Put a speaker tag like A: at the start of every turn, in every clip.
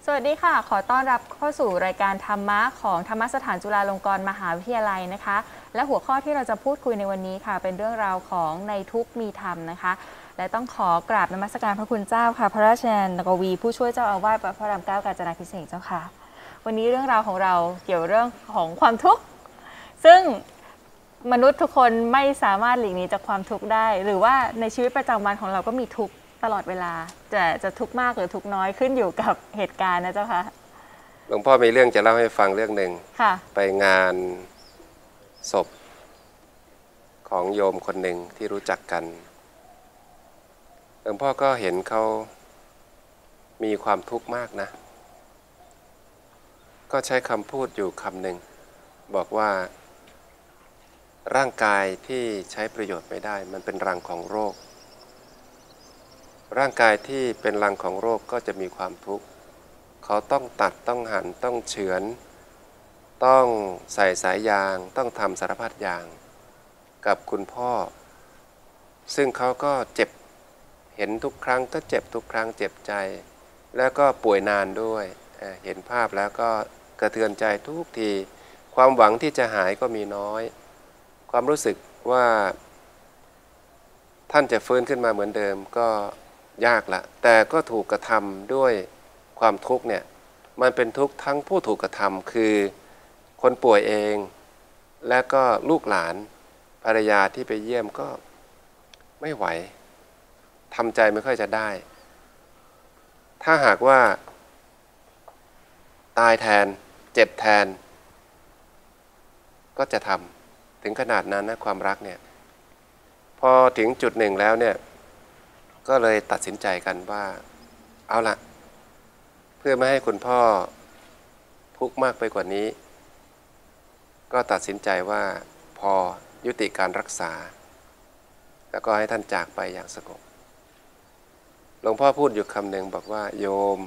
A: สวัสดีค่ะขอต้อนรับเข้าสู่รายการธรรมะของธรรมสถานจุฬาลงกรณ์มหาวิทยาลัยนะคะและหัวข้อที่เราจะพูดคุยในวันนี้ค่ะเป็นเรื่องราวของในทุกมีธรรมนะคะและต้องขอกราบนมัสการพระคุณเจ้าค่ะพระราชยานกวีผู้ช่วยเจ้าอาวาสวัดพระรามเก้ากาญจนาภิเษกเจ้าค่ะวันนี้เรื่องราวของเราเกี่ยวเรื่องของความทุกข์ซึ่งมนุษย์ทุกคนไม่สามารถหลีกหนีจากความทุกข์ได้หรือว่าในชีวิตประจำวันของเราก็มีทุกข์ตลอดเวลาจะทุกข์มากหรือทุกข์น้อยขึ้นอยู่กับเหตุการณ์นะเจ้าค่ะ
B: หลวงพ่อมีเรื่องจะเล่าให้ฟังเรื่องหนึ่งไปงานศพของโยมคนหนึ่งที่รู้จักกันหลวงพ่อก็เห็นเขามีความทุกข์มากนะก็ใช้คำพูดอยู่คำหนึ่งบอกว่าร่างกายที่ใช้ประโยชน์ไม่ได้มันเป็นรังของโรคร่างกายที่เป็นรังของโรคก็จะมีความทุกข์เขาต้องตัดต้องหั่นต้องเฉือนต้องใส่สายยางต้องทำสารพัดอย่างกับคุณพ่อซึ่งเขาก็เจ็บเห็นทุกครั้งก็เจ็บทุกครั้งเจ็บใจแล้วก็ป่วยนานด้วยเห็นภาพแล้วก็กระเทือนใจทุกทีความหวังที่จะหายก็มีน้อยความรู้สึกว่าท่านจะฟื้นขึ้นมาเหมือนเดิมก็ยากละแต่ก็ถูกกระทำด้วยความทุกข์เนี่ยมันเป็นทุกข์ทั้งผู้ถูกกระทำคือคนป่วยเองและก็ลูกหลานภรรยาที่ไปเยี่ยมก็ไม่ไหวทำใจไม่ค่อยจะได้ถ้าหากว่าตายแทนเจ็บแทนก็จะทำถึงขนาดนั้นนะความรักเนี่ยพอถึงจุดหนึ่งแล้วเนี่ยก็เลยตัดสินใจกันว่าเอาล่ะเพื่อไม่ให้คุณพ่อทุกข์มากไปกว่านี้ก็ตัดสินใจว่าพอยุติการรักษาแล้วก็ให้ท่านจากไปอย่างสงบหลวงพ่อพูดอยู่คำหนึ่งบอกว่าโยม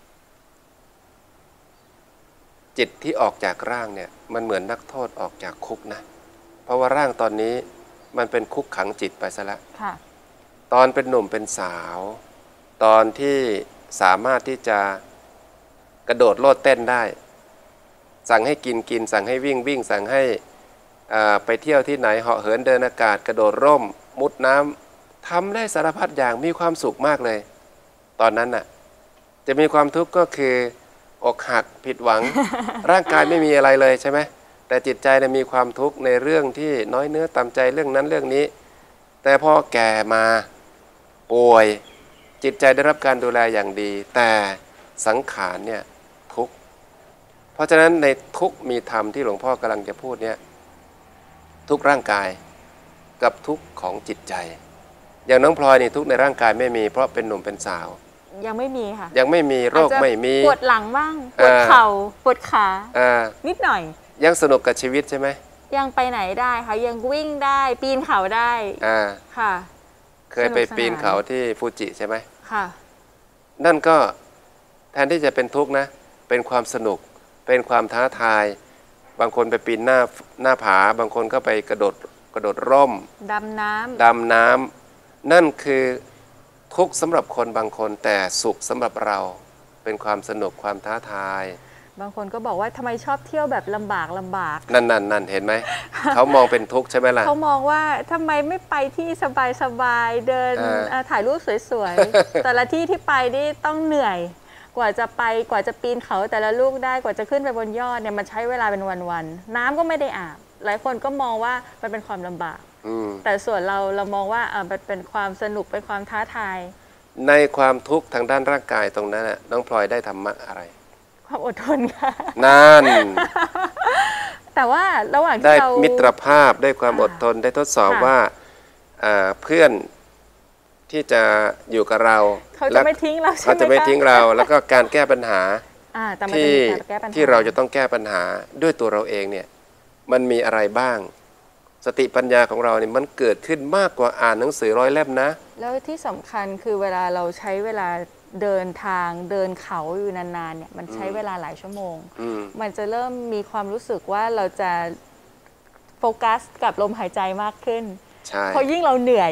B: จิตที่ออกจากร่างเนี่ยมันเหมือนนักโทษออกจากคุกนะเพราะว่าร่างตอนนี้มันเป็นคุกขังจิตไปซะแล้วตอนเป็นหนุ่มเป็นสาวตอนที่สามารถที่จะกระโดดโลดเต้นได้สั่งให้กินกินสั่งให้วิ่งวิ่งสั่งให้ไปเที่ยวที่ไหนเหาะเหินเดินอากาศกระโดดร่มมุดน้ำทำได้สารพัดอย่างมีความสุขมากเลยตอนนั้นน่ะจะมีความทุกข์ก็คืออกหักผิดหวัง ร่างกายไม่มีอะไรเลยใช่ไหมแต่จิตใจมีความทุกข์ในเรื่องที่น้อยเนื้อต่ำใจเรื่องนั้นเรื่องนี้แต่พอแก่มาป่วยจิตใจได้รับการดูแลอย่างดีแต่สังขารเนี่ยทุกข์เพราะฉะนั้นในทุกข์มีธรรมที่หลวงพ่อกำลังจะพูดเนี่ยทุกข์ร่างกายกับทุกข์ของจิตใจอย่างน้องพลอยนี่ทุกข์ในร่างกายไม่มีเพราะเป็นหนุ่มเป็นสาว
A: ยังไม่มีค่ะ
B: ยังไม่มีโรคไม่มี
A: ปวดหลังบ้างปวดเข่าปวดขานิดหน่อย
B: ยังสนุกกับชีวิตใช่ไหม
A: ยังไปไหนได้ค่ะยังวิ่งได้ปีนเขาได้ค่ะ
B: เคยไปปีนเขาที่ฟูจิใช่ไหม
A: ค่ะ
B: นั่นก็แทนที่จะเป็นทุกข์นะเป็นความสนุกเป็นความท้าทายบางคนไปปีนหน้าผาบางคนก็ไปกระโดดร่ม
A: ดำ
B: น้ำนั่นคือทุกข์สำหรับคนบางคนแต่สุขสำหรับเราเป็นความสนุกความท้าทาย
A: บางคนก็บอกว่าทำไมชอบเที่ยวแบบลำบาก
B: นั่นเห็นไหม เขามองเป็นทุกข์ใช่ไหมล่ะ
A: เขามองว่าทำไมไม่ไปที่สบายเดินถ่ายรูปสวยๆ แต่ละที่ที่ไปนี่ต้องเหนื่อยกว่าจะไปกว่าจะปีนเขาแต่ละลูกได้กว่าจะขึ้นไปบนยอดเนี่ยมันใช้เวลาเป็นวันๆน้ำก็ไม่ได้อาบหลายคนก็มองว่ามันเป็นความลำบากแต่ส่วนเรามองว่ามันเป็นความสนุกเป็นความท้าทาย
B: ในความทุกข์ทางด้านร่างกายตรงนั้นน่ะน้องพลอยได้ธรรมะอะไร
A: ความอดทนค่ะ
B: นั่น
A: แต่ว่าระหว่างที่เรา
B: ได้มิตรภาพได้ความอดทนได้ทดสอบว่าเพื่อนที่จะอยู่กับเรา
A: เขาจะไม่ทิ้งเราใช่ไหม
B: เขาจะไม่ทิ้งเราแล้วก็การแก้ปัญหาที่เราจะต้องแก้ปัญหาด้วยตัวเราเองเนี่ยมันมีอะไรบ้างสติปัญญาของเราเนี่ยมันเกิดขึ้นมากกว่าอ่านหนังสือ100 เล่มนะ
A: แล้วที่สำคัญคือเวลาเราใช้เวลาเดินทางเดินเขาอยู่นานๆเนี่ยมันใช้เวลาหลายชั่วโมงมันจะเริ่มมีความรู้สึกว่าเราจะโฟกัสกับลมหายใจมากขึ้นเพราะยิ่งเราเหนื่อย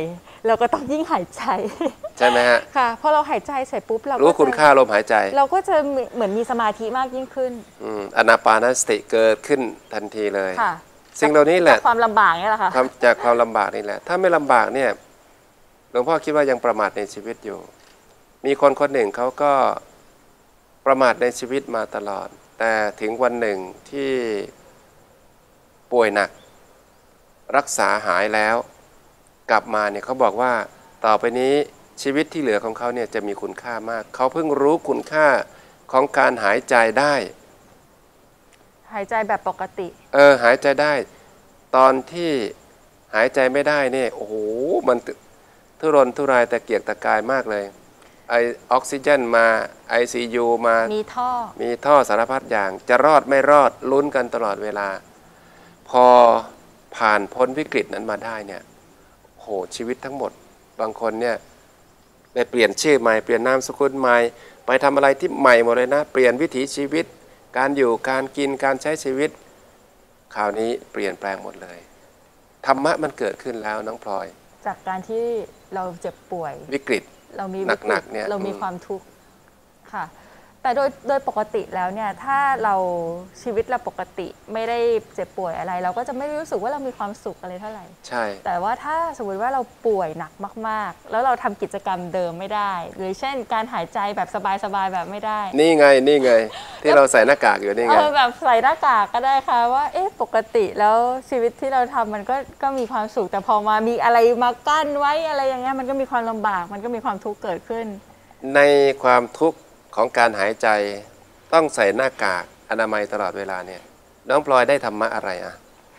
A: เราก็ต้องยิ่งหายใจ
B: ใช่ไหมฮะ
A: ค่ะพอเราหายใจเสร็จปุ๊บเรา
B: รู้คุณค่าลมหายใจ
A: เราก็จะเหมือนมีสมาธิมากยิ่งขึ้น
B: อานาปานสติเกิดขึ้นทันทีเลย
A: ค่ะ
B: สิ่งเหล่านี้แหละ
A: ความลำบากนี่แหละค่ะ
B: จากความลำบากนี่แหละถ้าไม่ลำบากเนี่ยหลวงพ่อคิดว่ายังประมาทในชีวิตอยู่มีคนคนหนึ่งเขาก็ประมาทในชีวิตมาตลอดแต่ถึงวันหนึ่งที่ป่วยหนักรักษาหายแล้วกลับมาเนี่ยเขาบอกว่าต่อไปนี้ชีวิตที่เหลือของเขาเนี่ยจะมีคุณค่ามากเขาเพิ่งรู้คุณค่าของการหายใจได้
A: หายใจแบบปกติ
B: หายใจได้ตอนที่หายใจไม่ได้เนี่ยโอ้โหมันทุรนทุรายตะเกียกตะกายมากเลยออกซิเจนมา ICU มามีท่อสารพัดอย่างจะรอดไม่รอดลุ้นกันตลอดเวลาพอผ่านพ้นวิกฤตนั้นมาได้เนี่ยโหชีวิตทั้งหมดบางคนเนี่ยไปเปลี่ยนชื่อใหม่เปลี่ยนนามสกุลใหม่ไปทำอะไรที่ใหม่หมดเลยนะเปลี่ยนวิถีชีวิตการอยู่การกินการใช้ชีวิตคราวนี้เปลี่ยนแปลงหมดเลยธรรมะมันเกิดขึ้นแล้วน้องพลอย
A: จากการที่เราเจ็บป่วย
B: วิกฤต
A: เรามี
B: หนักๆเนี่ย
A: เรามีความทุกข์ค่ะแต่โดยปกติแล้วเนี่ยถ้าเราชีวิตเราปกติไม่ได้เจ็บป่วยอะไรเราก็จะไม่รู้สึกว่าเรามีความสุขอะไรเท่าไหร่
B: ใช่
A: แต่ว่าถ้าสมมติว่าเราป่วยหนักมากๆแล้วเราทำกิจกรรมเดิมไม่ได้หรือเช่นการหายใจแบบสบายๆแบบไม่ได้
B: นี่ไงที่เราใส่หน้ากากอยู่นี่ไง
A: แบบใส่หน้ากากก็ได้ค่ะว่าปกติแล้วชีวิตที่เราทำมันก็มีความสุขแต่พอมามีอะไรมากั้นไว้อะไรอย่างเงี้ยมันก็มีความลำบากมันก็มีความทุกข์เกิดขึ้น
B: ในความทุกข์ของการหายใจต้องใส่หน้ากากอนามัยตลอดเวลาเนี่ยน้องพลอยได้ธรรมะอะไรอ่ะ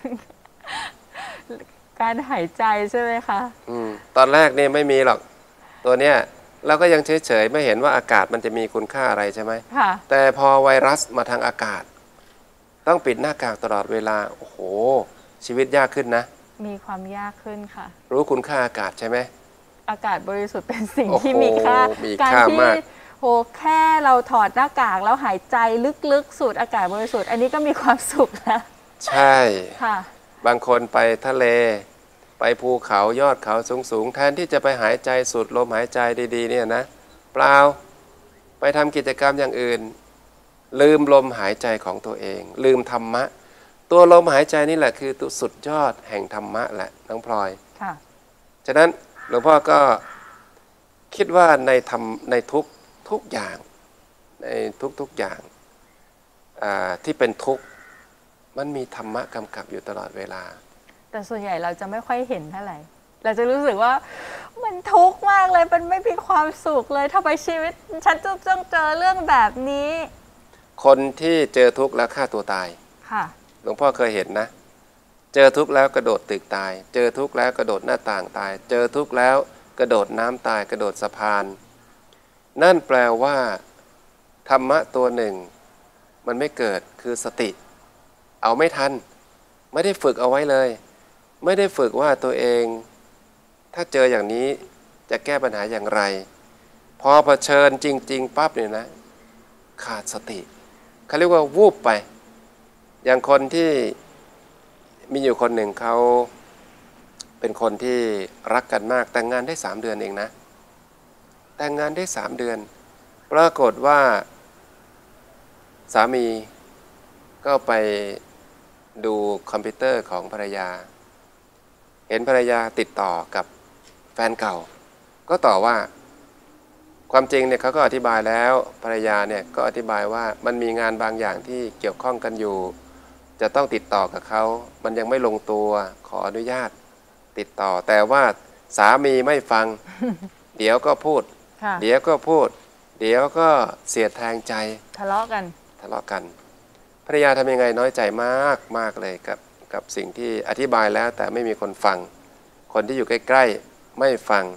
A: การหายใจใช่ไหมคะ
B: ตอนแรกเนี่ยไม่มีหรอกตัวเนี้ยเราก็ยังเฉยๆไม่เห็นว่าอากาศมันจะมีคุณค่าอะไรใช่ไหม
A: ค่ะ
B: แต่พอไวรัสมาทางอากาศต้องปิดหน้ากากตลอดเวลาโอ้โหชีวิตยากขึ้นนะ
A: มีความยากขึ้นค่ะ
B: รู้คุณค่าอากาศใช่ไหม
A: อากาศบริสุทธิ์เป็นสิ่งที่มีค่า
B: การที่
A: แค่เราถอดหน้ากากแล้วหายใจลึกๆสูดอากาศบริสุทธิ์อันนี้ก็มีความสุขแล้ว
B: ใช่
A: ค่ะ
B: บางคนไปทะเลไปภูเขายอดเขาสูงๆแทนที่จะไปหายใจสูดลมหายใจดีๆเนี่ยนะเปล่าไปทำกิจกรรมอย่างอื่นลืมลมหายใจของตัวเองลืมธรรมะตัวลมหายใจนี่แหละคือตัวสุดยอดแห่งธรรมะแหละน้องพลอย
A: ค่ะ
B: ฉะนั้นหลวงพ่อก็คิดว่าในทุกอย่างในทุกอย่างที่เป็นทุกข์มันมีธรรมะกำกับอยู่ตลอดเวลา
A: แต่ส่วนใหญ่เราจะไม่ค่อยเห็นเท่าไหร่เราจะรู้สึกว่ามันทุกข์มากเลยมันไม่มีความสุขเลยถ้าไปชีวิตฉันจะต้องเจอเรื่องแบบนี้
B: คนที่เจอทุกข์แล้วฆ่าตัวตาย
A: ค่ะ
B: หลวงพ่อเคยเห็นนะเจอทุกข์แล้วกระโดดตึกตายเจอทุกข์แล้วกระโดดหน้าต่างตายเจอทุกข์แล้วกระโดดน้ำตายกระโดดสะพานนั่นแปลว่าธรรมะตัวหนึ่งมันไม่เกิดคือสติเอาไม่ทันไม่ได้ฝึกเอาไว้เลยไม่ได้ฝึกว่าตัวเองถ้าเจออย่างนี้จะแก้ปัญหาอย่างไรพอเผชิญจริงๆปั๊บเนี่ยนะขาดสติเขาเรียกว่าวูบไปอย่างคนที่มีอยู่คนหนึ่งเขาเป็นคนที่รักกันมากแต่งงานได้3 เดือนเองนะแต่งงานได้3 เดือนปรากฏว่าสามีก็ไปดูคอมพิวเตอร์ของภรรยาเห็นภรรยาติดต่อกับแฟนเก่าก็ต่อว่าความจริงเนี่ยเขาก็อธิบายแล้วภรรยาเนี่ยก็อธิบายว่ามันมีงานบางอย่างที่เกี่ยวข้องกันอยู่จะต้องติดต่อกับเขามันยังไม่ลงตัวขออนุญาตติดต่อแต่ว่าสามีไม่ฟัง เดี๋ยวก็พูดเดี๋ยวก็พูดเดี๋ยวก็เสียดแทงใจ
A: ทะเลาะกัน
B: ภรรยาทำยังไงน้อยใจมากเลยกับสิ่งที่อธิบายแล้วแต่ไม่มีคนฟังคนที่อยู่ใกล้ๆไม่ฟัง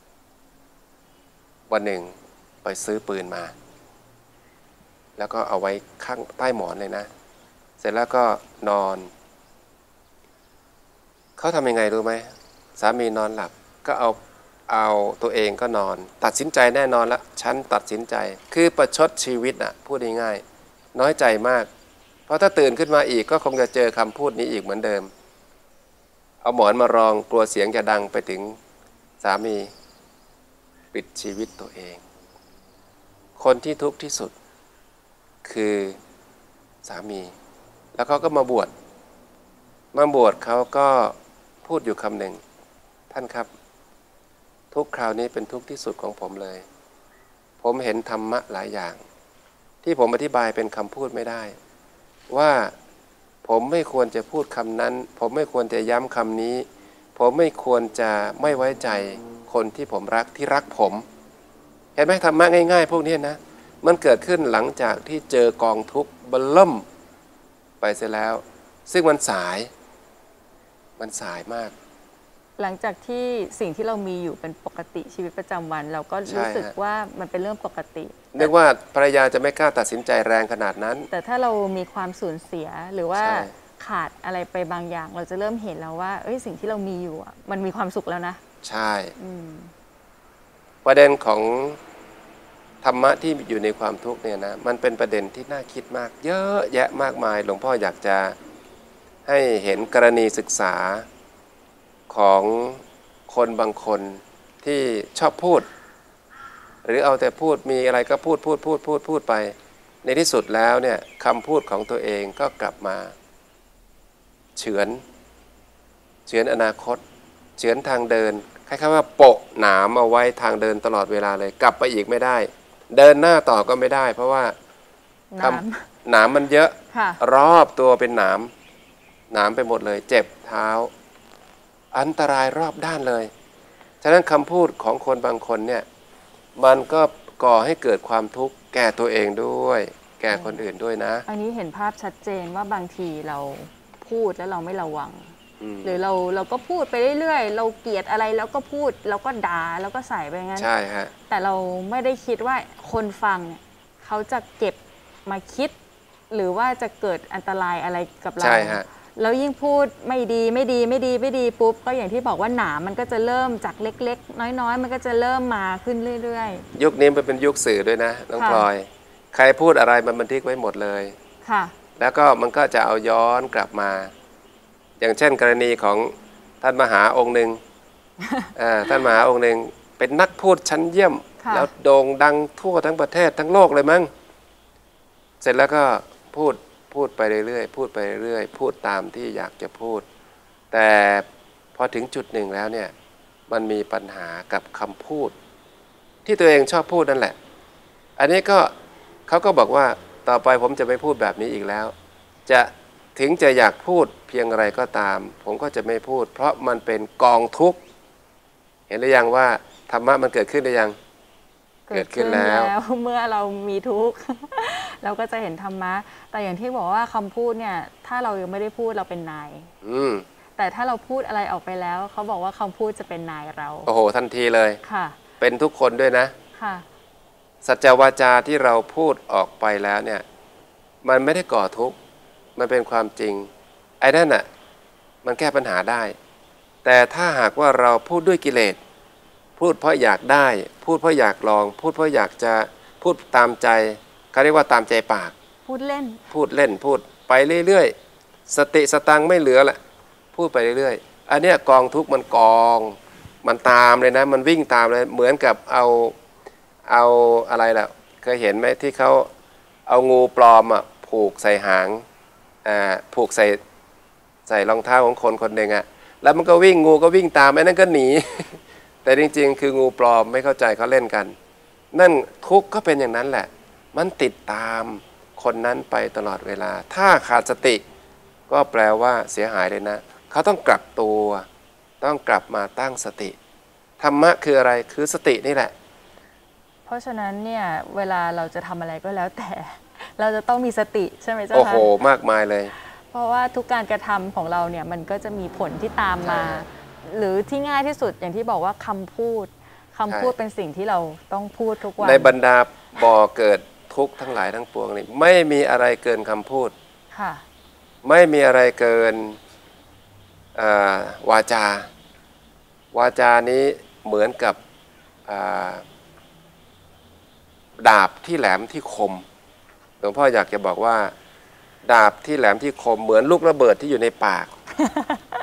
B: วันหนึ่งไปซื้อปืนมาแล้วก็เอาไว้ข้างใต้หมอนเลยนะเสร็จแล้วก็นอนเขาทำยังไงรู้ไหมสามีนอนหลับก็เอาตัวเองก็นอนตัดสินใจแน่นอนแล้วฉันตัดสินใจคือประชดชีวิตอ่ะพูดง่ายๆน้อยใจมากเพราะถ้าตื่นขึ้นมาอีกก็คงจะเจอคำพูดนี้อีกเหมือนเดิมเอาหมอนมารองกลัวเสียงจะดังไปถึงสามีปิดชีวิตตัวเองคนที่ทุกข์ที่สุดคือสามีแล้วเขาก็มาบวชเขาก็พูดอยู่คำหนึ่งท่านครับทุกคราวนี้เป็นทุกข์ที่สุดของผมเลยผมเห็นธรรมะหลายอย่างที่ผมอธิบายเป็นคำพูดไม่ได้ว่าผมไม่ควรจะพูดคำนั้นผมไม่ควรจะย้ำคำนี้ผมไม่ควรจะไม่ไว้ใจคนที่ผมรักที่รักผมเห็นไหมธรรมะง่ายๆพวกนี้นะมันเกิดขึ้นหลังจากที่เจอกองทุกข์เบิ่มไปเสียแล้วซึ่งมันสายมาก
A: หลังจากที่สิ่งที่เรามีอยู่เป็นปกติชีวิตประจำวันเราก็รู้สึกว่ามันเป็นเรื่องปกติ
B: เรียกว่าภรรยาจะไม่กล้าตัดสินใจแรงขนาดนั้น
A: แต่ถ้าเรามีความสูญเสียหรือว่าขาดอะไรไปบางอย่างเราจะเริ่มเห็นแล้วว่าสิ่งที่เรามีอยู่มันมีความสุขแล้วนะ
B: ใช่ประเด็นของธรรมะที่อยู่ในความทุกข์เนี่ยนะมันเป็นประเด็นที่น่าคิดมากเยอะแยะมากมายหลวงพ่ออยากจะให้เห็นกรณีศึกษาของคนบางคนที่ชอบพูดหรือเอาแต่พูดมีอะไรก็พูดไปในที่สุดแล้วเนี่ยคำพูดของตัวเองก็กลับมาเฉือนอนาคตเฉือนทางเดินคล้ายๆว่าโปะหนามเอาไว้ทางเดินตลอดเวลาเลยกลับไปอีกไม่ได้เดินหน้าต่อก็ไม่ได้เพราะว่าหนามมันเยอะรอบตัวเป็นหนามไปหมดเลยเจ็บเท้าอันตรายรอบด้านเลยฉะนั้นคำพูดของคนบางคนเนี่ยมันก็ก่อให้เกิดความทุกข์แก่ตัวเองด้วยแก่คนอื่นด้วยนะ
A: อันนี้เห็นภาพชัดเจนว่าบางทีเราพูดแล้วเราไม่ระวังหรือเราก็พูดไปเรื่อยๆเราเกลียดอะไรแล้วก็พูดแล้วก็ด่าแล้วก็ใส่ไปงั้น
B: ใช่ฮะ
A: แต่เราไม่ได้คิดว่าคนฟังเขาจะเก็บมาคิดหรือว่าจะเกิดอันตรายอะไรกับเรา
B: ใช่ฮะ
A: แล้วยิ่งพูดไม่ดีปุ๊บก็อย่างที่บอกว่าหนามมันก็จะเริ่มจากเล็กๆน้อยๆมันก็จะเริ่มมาขึ้นเรื่อย
B: ๆยุคนี้มันเป็นยุคสื่อด้วยนะน้องพลอยใครพูดอะไรมันบันทึกไว้หมดเลย
A: ค่ะ
B: แล้วก็มันก็จะเอาย้อนกลับมาอย่างเช่นกรณีของท่านมหาองค์หนึ่งท่านมหาองค์หนึ่งเป็นนักพูดชั้นเยี่ยมแล้วโด่งดังทั่วทั้งประเทศทั้งโลกเลยมั้งเสร็จแล้วก็พูดไปเรื่อยๆพูดตามที่อยากจะพูดแต่พอถึงจุดหนึ่งแล้วเนี่ยมันมีปัญหากับคำพูดที่ตัวเองชอบพูดนั่นแหละอันนี้ก็เขาก็บอกว่าต่อไปผมจะไม่พูดแบบนี้อีกแล้วถึงจะอยากพูดเพียงไรก็ตามผมก็จะไม่พูดเพราะมันเป็นกองทุกข์เห็นหรือยังว่าธรรมะมันเกิดขึ้นหรือยัง
A: เกิดขึ้นแล้วเมื่อเรามีทุกข์เราก็จะเห็นธรรมะแต่อย่างที่บอกว่าคำพูดเนี่ยถ้าเรายังไม่ได้พูดเราเป็นนายแต่ถ้าเราพูดอะไรออกไปแล้วเขาบอกว่าคำพูดจะเป็นนายเรา
B: โอ้โหทันทีเลย
A: ค่ะ
B: เป็นทุกคนด้วยนะ
A: ค่ะ
B: สัจวาจาที่เราพูดออกไปแล้วเนี่ยมันไม่ได้ก่อทุกข์มันเป็นความจริงไอ้นั่นน่ะมันแก้ปัญหาได้แต่ถ้าหากว่าเราพูดด้วยกิเลสพูดเพราะอยากได้พูดเพราะอยากลองพูดเพราะอยากจะพูดตามใจเขาเรียกว่าตามใจปาก
A: พูดเล่น
B: พูดไปเรื่อยๆสติสตังไม่เหลือละพูดไปเรื่อยๆอันเนี้ยกองทุกข์มันกองมันตามเลยนะมันวิ่งตามเลยเหมือนกับเอาอะไรล่ะเคยเห็นไหมที่เขาเอางูปลอมอ่ะผูกใส่หางผูกใส่รองเท้าของคนคนหนึ่งอ่ะแล้วมันก็วิ่งงูก็วิ่งตามไอ้นั่นก็หนี แต่จริงๆคืองูปลอมไม่เข้าใจเขาเล่นกันนั่นทุกข์ก็เป็นอย่างนั้นแหละมันติดตามคนนั้นไปตลอดเวลาถ้าขาดสติก็แปลว่าเสียหายเลยนะเขาต้องกลับตัวต้องกลับมาตั้งสติธรรมะคืออะไรคือสตินี่แหละ
A: เพราะฉะนั้นเนี่ยเวลาเราจะทำอะไรก็แล้วแต่เราจะต้องมีสติใช่ไหมเจ้าคะ
B: โอ้โหมากมายเลย
A: เพราะว่าทุกการกระทำของเราเนี่ยมันก็จะมีผลที่ตามมาหรือที่ง่ายที่สุดอย่างที่บอกว่าคำพูดเป็นสิ่งที่เราต้องพูดทุกวัน
B: ในบรรดาบ่อเกิดทุกข์ทั้งหลายทั้งปวงนี่ไม่มีอะไรเกินคำพูด
A: ค่ะ
B: ไม่มีอะไรเกินวาจานี้เหมือนกับดาบที่แหลมที่คมหลวงพ่ออยากจะบอกว่าดาบที่แหลมที่คมเหมือนลูกระเบิดที่อยู่ในปาก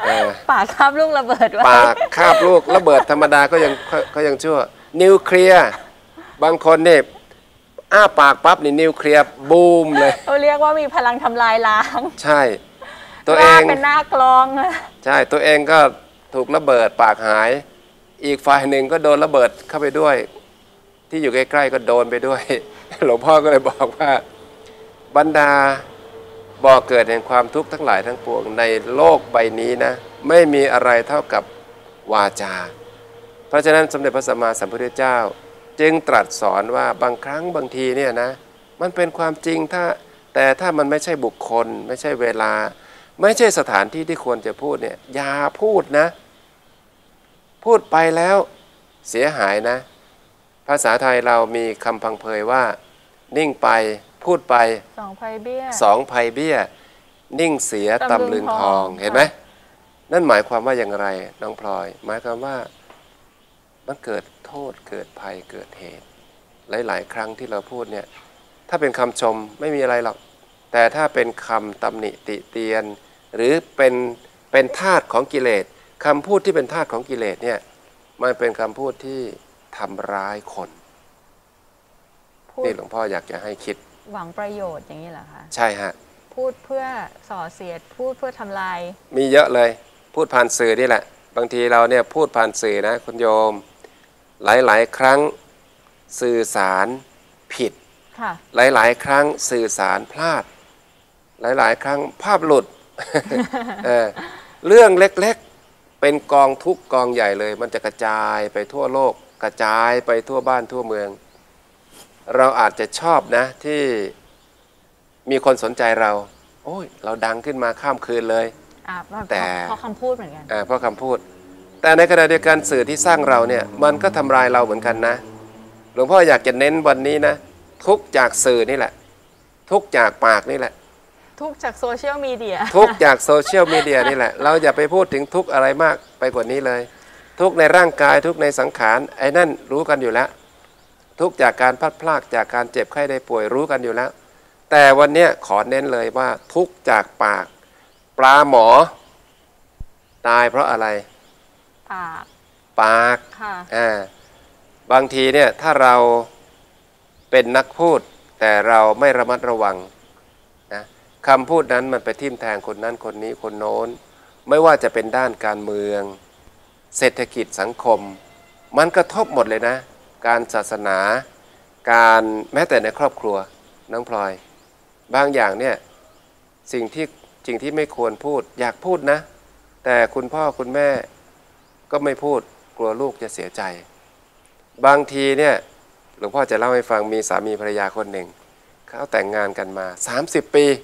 A: ปากคาบลูกระเบิดไว้
B: ปากคาบลูกระเบิดธรรมดาก็ยังชั่วนิวเคลียร์บางคนเนี่ยอ้าปากปั๊บนี่นิวเคลียร์บูมเลย
A: เขาเรียกว่ามีพลังทำลายล้าง
B: ใช่ตัวเอง
A: เป็นหน้ากลอง
B: ใช่ตัวเองก็ถูกระเบิดปากหายอีกฝ่ายหนึ่งก็โดนระเบิดเข้าไปด้วยที่อยู่ใกล้ๆก็โดนไปด้วยหลวงพ่อก็เลยบอกว่าบรรดาบ่อเกิดแห่งความทุกข์ทั้งหลายทั้งปวงในโลกใบนี้นะไม่มีอะไรเท่ากับวาจาเพราะฉะนั้นสมเด็จพระสัมมาสัมพุทธเจ้าจึงตรัสสอนว่าบางครั้งบางทีเนี่ยนะมันเป็นความจริงแต่ถ้ามันไม่ใช่บุคคลไม่ใช่เวลาไม่ใช่สถานที่ที่ควรจะพูดเนี่ยอย่าพูดนะพูดไปแล้วเสียหายนะภาษาไทยเรามีคำพังเพยว่านิ่งไปพูดไป
A: สองภัยเบี้ย
B: นิ่งเสียตำลึงทองเห็นไหมนั่นหมายความว่าอย่างไรน้องพลอยหมายความว่ามันเกิดโทษเกิดภัยเกิดเหตุหลายๆครั้งที่เราพูดเนี่ยถ้าเป็นคำชมไม่มีอะไรหรอกแต่ถ้าเป็นคำตำหนิติเตียนหรือเป็นธาตุของกิเลสคำพูดที่เป็นธาตุของกิเลสเนี่ยมันเป็นคำพูดที่ทำร้ายคนนี่หลวงพ่ออยากจะให้คิด
A: หวังประโยชน์อย่างนี้เหรอคะ
B: ใช่ฮะ
A: พูดเพื่อส่อเสียดพูดเพื่อทำลาย
B: มีเยอะเลยพูดผ่านสื่อนี่แหละบางทีเราเนี่ยพูดผ่านสื่อนะคุณโยมหลายๆครั้งสื่อสารผิดหลายๆครั้งสื่อสารพลาดหลายๆครั้งภาพหลุด เรื่องเล็กๆเป็นกองทุกข์กองใหญ่เลยมันจะกระจายไปทั่วโลกกระจายไปทั่วบ้านทั่วเมืองเราอาจจะชอบนะที่มีคนสนใจเราโอ้ยเราดังขึ้นมาข้ามคืนเลย
A: แต่เพราะคำพูดเหมือนกัน
B: เพราะคำพูดแต่ในขณะเดียวกันสื่อที่สร้างเราเนี่ยมันก็ทำลายเราเหมือนกันนะหลวงพ่ออยากจะเน้นวันนี้นะทุกจากสื่อนี่แหละทุกจากปากนี่แหละ
A: ทุกจากโซเชียลมีเดีย
B: ทุกจากโซเชียลมีเดียนี่แหละเราอย่าไปพูดถึงทุกอะไรมากไปกว่านี้เลยทุกในร่างกายทุกในสังขารไอ้นั่นรู้กันอยู่แล้วทุกจากการพลัดพรากจากการเจ็บไข้ได้ป่วยรู้กันอยู่แล้วแต่วันนี้ขอเน้นเลยว่าทุกจากปากปลาหมอตายเพราะอะไรปากบางทีเนี่ยถ้าเราเป็นนักพูดแต่เราไม่ระมัดระวังนะคำพูดนั้นมันไปทิ่มแทงคนนั้นคนนี้คนโน้นไม่ว่าจะเป็นด้านการเมืองเศรษฐกิจสังคมมันกระทบหมดเลยนะการศาสนาการแม้แต่ในครอบครัวน้องพลอยบางอย่างเนี่ยสิ่งที่ไม่ควรพูดอยากพูดนะแต่คุณพ่อคุณแม่ก็ไม่พูดกลัวลูกจะเสียใจบางทีเนี่ยหลวงพ่อจะเล่าให้ฟังมีสามีภรรยาคนหนึ่งเขาแต่งงานกันมา30 ปี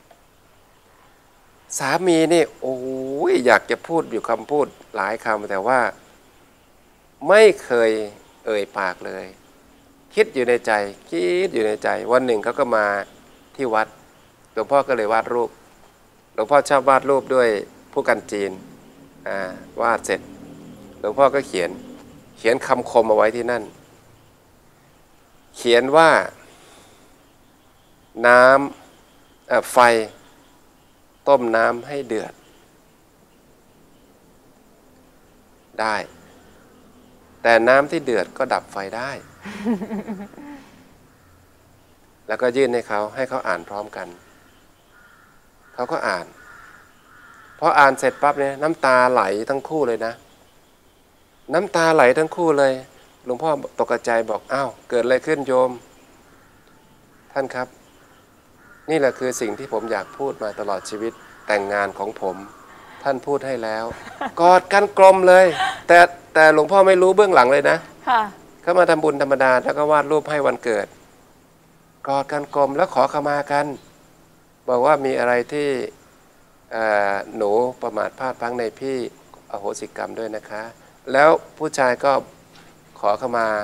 B: สามีนี่โอ้ยอยากจะพูดอยู่คำพูดหลายคำแต่ว่าไม่เคยเอ่ยปากเลยคิดอยู่ในใจวันหนึ่งเขาก็มาที่วัดหลวงพ่อก็เลยวาดรูปหลวงพ่อชอบวาดรูปด้วยผู้กันจีนวาดเสร็จหลวงพ่อก็เขียนคำคมเอาไว้ที่นั่นเขียนว่าไฟต้มน้ำให้เดือดได้แต่น้ำที่เดือดก็ดับไฟได้ แล้วก็ยื่นให้เขาอ่านพร้อมกันเขาก็อ่านพออ่านเสร็จปั๊บเนี่ยน้ำตาไหลทั้งคู่เลยนะน้ำตาไหลทั้งคู่เลยหลวงพ่อตกใจบอกอ้าวเกิดอะไรขึ้นโยมท่านครับนี่แหละคือสิ่งที่ผมอยากพูดมาตลอดชีวิตแต่งงานของผมท่านพูดให้แล้วกอดกันกลมเลยแต่หลวงพ่อไม่รู้เบื้องหลังเลยนะเขามาทำบุญธรรมดาแล้วก็วาดรูปให้วันเกิดกอดกันกลมแล้วขอขมากันบอกว่ามีอะไรที่หนูประมาทพลาดพลั้งในพี่อโหสิกรรมด้วยนะคะแล้วผู้ชายก็ขอขมา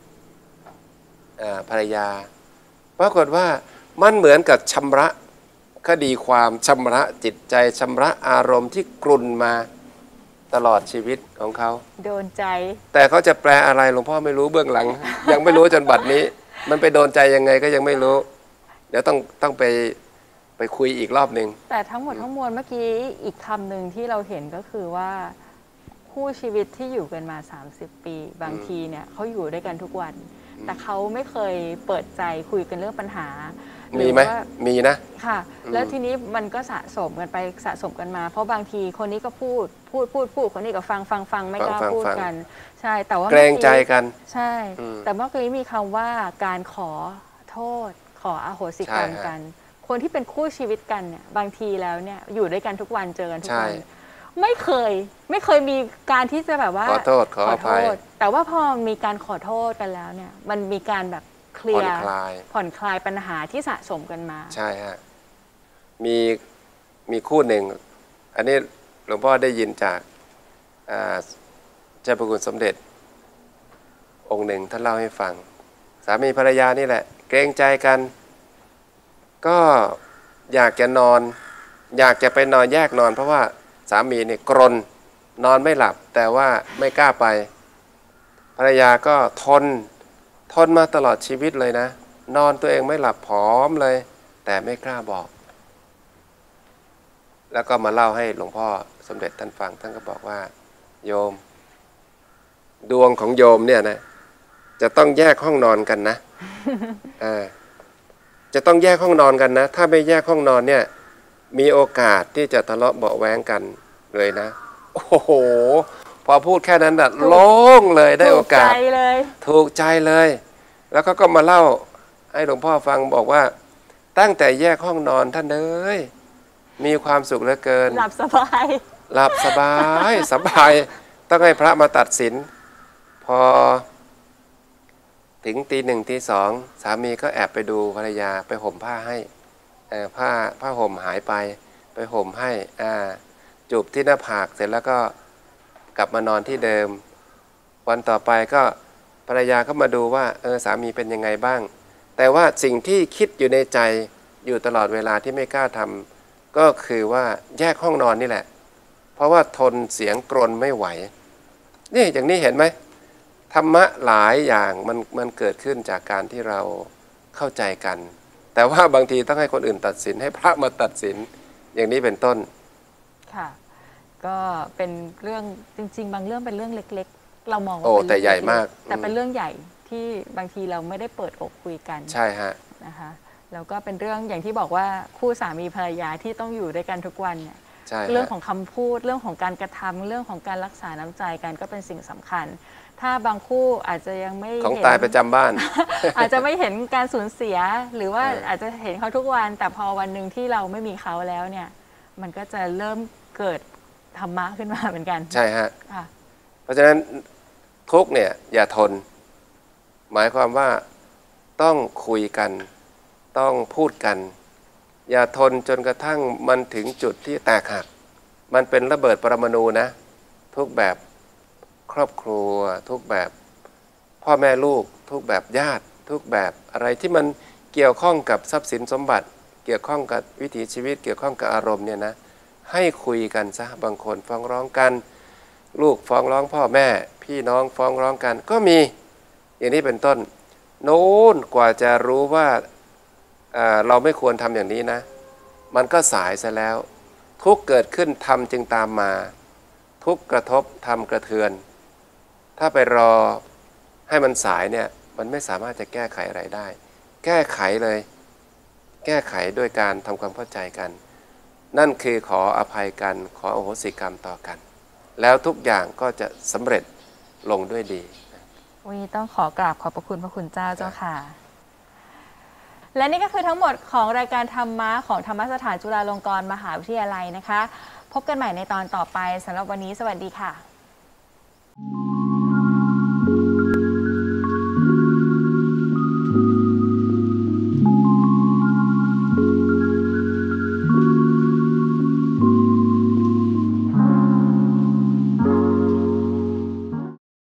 B: ภรรยาปรากฏว่ามันเหมือนกับชำระคดีความชำระจิตใจชำระอารมณ์ที่กลุ่นมาตลอดชีวิตของเขา
A: โดนใจ
B: แต่เขาจะแปลอะไรหลวงพ่อไม่รู้เบื้องหลัง ยังไม่รู้จนบัดนี้มันไปโดนใจยังไงก็ยังไม่รู้เดี๋ยวต้องไปไปคุยอีกรอบหนึ่ง
A: แต่ทั้งหมดทั้งมวลเมื่อกี้อีกคำหนึ่งที่เราเห็นก็คือว่าคู่ชีวิตที่อยู่กันมา30 ปีบางทีเนี่ยเขาอยู่ด้วยกันทุกวันแต่เขาไม่เคยเปิดใจคุยกันเรื่องปัญหา
B: มีไหมมีนะ
A: ค่ะแล้วทีนี้มันก็สะสมกันไปสะสมกันมาเพราะบางทีคนนี้ก็พูดคนนี้ก็ฟังไม่กล้าพูดกันใช่แต่ว่า
B: เกรงใจกัน
A: ใช่แต่เมื่อกี้มีคำว่าการขอโทษขออโหสิกรรมกันคนที่เป็นคู่ชีวิตกันเนี่ยบางทีแล้วเนี่ยอยู่ด้วยกันทุกวันเจอกันทุกวันไม่เคยมีการที่จะแบบว่า
B: ขอโทษขออภัย
A: แต่ว่าพอมีการขอโทษกันแล้วเนี่ยมันมีการแบบเคลียร์ผ่อนคลายปัญหาที่สะสมกันมา
B: ใช่ฮะมีคู่หนึ่งอันนี้หลวงพ่อได้ยินจากเจ้าพระคุณสมเด็จองค์หนึ่งท่านเล่าให้ฟังสามีภรรยานี่แหละเกรงใจกันก็อยากจะนอนอยากจะไปนอนแยกนอนเพราะว่าสามีเนี่ยกรนนอนไม่หลับแต่ว่าไม่กล้าไปภรรยาก็ทนมาตลอดชีวิตเลยนะนอนตัวเองไม่หลับผอมเลยแต่ไม่กล้าบอกแล้วก็มาเล่าให้หลวงพ่อสมเด็จท่านฟังท่านก็บอกว่าโยมดวงของโยมเนี่ยนะจะต้องแยกห้องนอนกันนะ จะต้องแยกห้องนอนกันนะถ้าไม่แยกห้องนอนเนี่ยมีโอกาสที่จะทะเลาะเบาะแว้งกันเลยนะโอ้โหพอพูดแค่นั้นน่ะโล่งเลยได้โอกาสถูกใจเลยแล้วก็มาเล่าให้หลวงพ่อฟังบอกว่าตั้งแต่แยกห้องนอนท่านเอ้ยมีความสุขเหลือเกิน
A: หลับสบาย
B: สบายต้องให้พระมาตัดสินพอถึงตี 1 ตี 2สามีก็แอบไปดูภรรยาไปห่มผ้าให้ผ้าห่มหายไปห่มให้จูบที่หน้าผากเสร็จแล้วก็กลับมานอนที่เดิมวันต่อไปก็ภรรยาก็มาดูว่าสามีเป็นยังไงบ้างแต่ว่าสิ่งที่คิดอยู่ในใจอยู่ตลอดเวลาที่ไม่กล้าทำก็คือว่าแยกห้องนอนนี่แหละเพราะว่าทนเสียงกรนไม่ไหวนี่อย่างนี้เห็นไหมธรรมะหลายอย่างมันเกิดขึ้นจากการที่เราเข้าใจกันแต่ว่าบางทีต้องให้คนอื่นตัดสินให้พระมาตัดสินอย่างนี้เป็นต้น
A: ค่ะก็เป็นเรื่องจริงๆบางเรื่องเป็นเรื่องเล็กๆเรามองว่า
B: แต่ใหญ่มาก
A: แต่เป็นเรื่องใหญ่ที่บางทีเราไม่ได้เปิดอกคุยกัน
B: ใช่ฮะ
A: นะคะแล้วก็เป็นเรื่องอย่างที่บอกว่าคู่สามีภรรยาที่ต้องอยู่ด้วยกันทุกวันเนี่ยเรื่องของคำพูดเรื่องของการกระทำเรื่องของการรักษาน้ำใจกันก็เป็นสิ่งสำคัญถ้าบางคู่อาจจะยังไม่
B: ของตายประจำบ้าน
A: อาจจะไม่เห็นการสูญเสียหรือว่าอาจจะเห็นเขาทุกวันแต่พอวันหนึ่งที่เราไม่มีเขาแล้วเนี่ยมันก็จะเริ่มเกิดธรรมะขึ้นมาเหมือนกัน
B: ใช่ฮะเพราะฉะนั้นทุกเนี่ยอย่าทนหมายความว่าต้องคุยกันต้องพูดกันอย่าทนจนกระทั่งมันถึงจุดที่แตกหักมันเป็นระเบิดปรมาณูนะทุกแบบครอบครัวทุกแบบพ่อแม่ลูกทุกแบบญาติทุกแบบอะไรที่มันเกี่ยวข้องกับทรัพย์สินสมบัติเกี่ยวข้องกับวิถีชีวิตเกี่ยวข้องกับอารมณ์เนี่ยนะให้คุยกันซะบางคนฟ้องร้องกันลูกฟ้องร้องพ่อแม่พี่น้องฟ้องร้องกันก็มีอย่างนี้เป็นต้นโน้นกว่าจะรู้ว่าเราไม่ควรทำอย่างนี้นะมันก็สายซะแล้วทุกเกิดขึ้นทำจึงตามมาทุกกระทบทำกระเทือนถ้าไปรอให้มันสายเนี่ยมันไม่สามารถจะแก้ไขอะไรได้แก้ไขเลยแก้ไขด้วยการทำความเข้าใจกันนั่นคือขออภัยกันขออโหสิกรรมต่อกันแล้วทุกอย่างก็จะสำเร็จลงด้วยดี
A: วันนี้ต้องขอกราบขอบพระคุณพระคุณเจ้าเจ้าค่ะและนี่ก็คือทั้งหมดของรายการธรรมะของธรรมสถานจุฬาลงกรณ์มหาวิทยาลัยนะคะพบกันใหม่ในตอนต่อไปสำหรับวันนี้สวัสดีค่ะ